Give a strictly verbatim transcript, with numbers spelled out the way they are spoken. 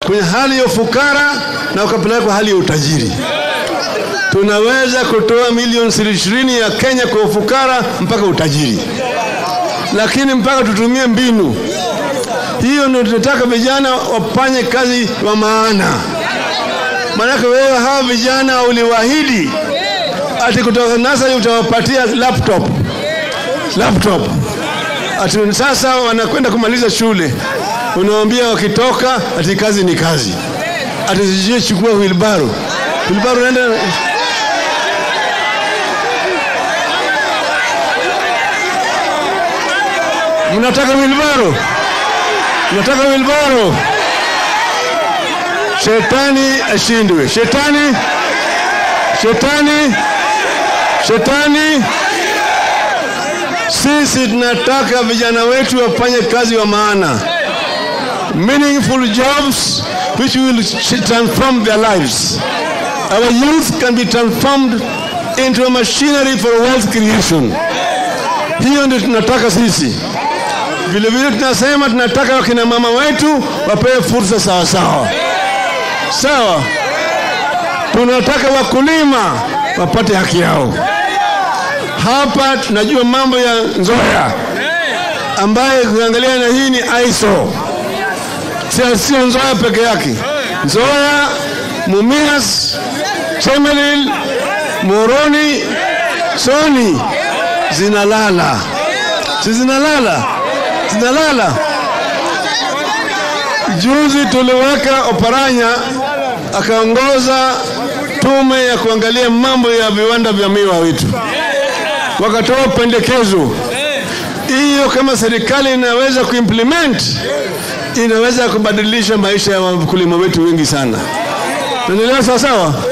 kwenye hali ya ufukara na ukapeleka kwa hali ya utajiri. Tunaweza kutoa milioni ishirini ya Kenya kwa ufukara mpaka utajiri, lakini mpaka tutumie mbinu hiyo. Ndio tunataka vijana wafanye kazi wa maana. Maana wewe hawa vijana uliwaahidi ati kutoka nasa utawapatia laptop laptop ati sasa wanakwenda kumaliza shule, unawaambia wakitoka ati kazi ni kazi, ati sije chukua wheelbarrow wheelbarrow nenda. Mnataka wheelbarrow? Mnataka wheelbarrow? Shetani ashindwe. Shetani Shetani Shetani. Sisi tunataka vijana wetu wafanye kazi wa maana, meaningful jobs which will transform their lives. Our youth can be transformed into a machinery for wealth creation. Hiyo ndio tunataka sisi. Vile vile tunasema tunataka wakina mama wetu wapewe fursa sawa sawa. Sawa. Tunataka wakulima wapate haki yao. Hapa tunajua mambo ya Nzoia ambaye kuangalia na hii ni I S O. Sio Nzoia peke yake. Nzoia, Mumias, Chemelil, Moroni, Soni zinalala. Si zinalala? Zinalala. Juzi tuliweka Oparanya akaongoza tume ya kuangalia mambo ya viwanda vya miwa wetu. Wakatoa pendekezo. Hiyo kama serikali inaweza kuimplement, inaweza kubadilisha maisha ya wakulima wetu wengi sana. Tunaelewa sawa sawa?